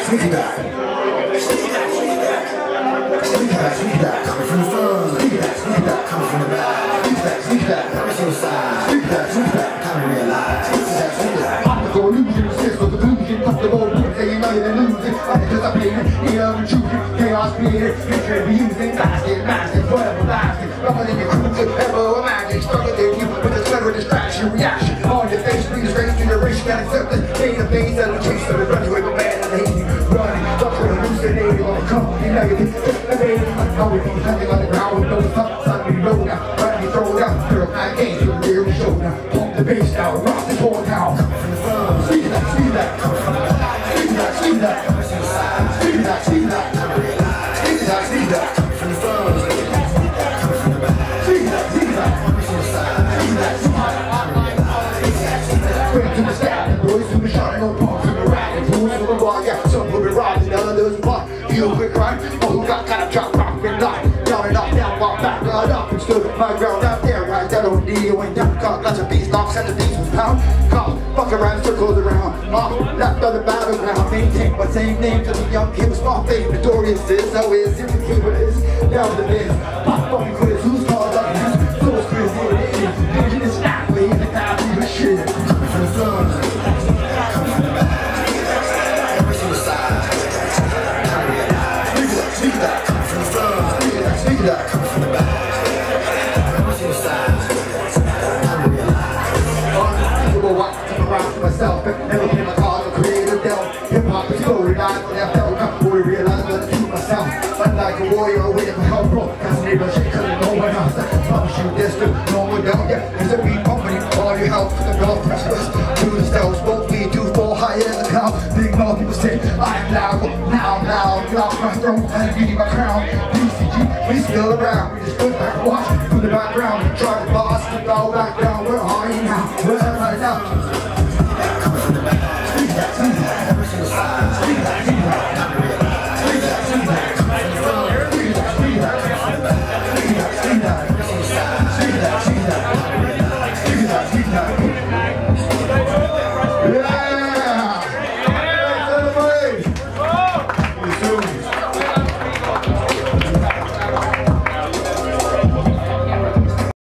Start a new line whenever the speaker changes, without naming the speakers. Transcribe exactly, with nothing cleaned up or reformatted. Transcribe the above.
sneaky back. Sneaky back, sneaky back. Sneaky back, sneaky back, coming from the front. Sneaky back, sneaky back, coming from the back. Sneaky back, sneaky back, coming from the side. Sneaky back, sneaky back, coming realize. Sneaky back, sneaky back. Optical illusion, assist with the illusion, comfortable, saying no, you're losing. I think just I'm playing, here I'm choosing, chaos created, picture be using, lasting, lasting, forever lasting. Longer than your crew could ever imagine. Stronger than you with a clever distraction, reaction. On your face, please raise to your race, you gotta accept it. Database that'll chase them and run away with man and hate you. Running, thoughts will hallucinate on the company negative. Elevating, how we be hunting on the ground with no stop, suddenly roll now. Running, throw down, girl, I ain't to the rear show now. Pump the bass now, rock the ball now. Coming from the front, see that, see that, coming from the back. See that, see that, coming from the side. See that, see that, coming from the back. See that, see that, coming from the front. See that, see that, coming from the back. See that, see that, coming from the side. See that, see that, straight to the sky, the boys who be shouting on pumps and the rap, and fools from the bar, yeah, some will be robbing, others block. You quick crime, oh, who got kind of drop, rock, and line. Down and up, down, walk back, right up, and stood my ground out there, right down on the went down, caught lots of beats, knocks, and the beats was pound. Caught, fuck around, circles around, off, left on the battleground, maintain my same name to the young kid with small fame. Notorious is, how is, if the kid what is, down the biz, pop fucking quiz, who's called up, who's so crazy, it is, vision is not way in the town, even shit. Coming from the front, coming from the back, coming from the side, sneak that, coming from the front, sneak that, sneak that, coming from the back, coming from the side, I realize, unthinkable what to come around to myself, never came across a creative delve, hip hop is story, I don't have to come forward, realize that to myself, unlike a warrior waiting for help, bro, cause neighbors shit, cause no one else, promise you this, no one down, yeah, there's a beat company, all your help, the golf pressures, do the style, smoke, we do fall higher than the cloud, big mouth people say, I'm loud, now I'm loud, lost my throne, and I need my crown, D C G, we still around, we just go back and watch, through the background, try to boss, the bow back down,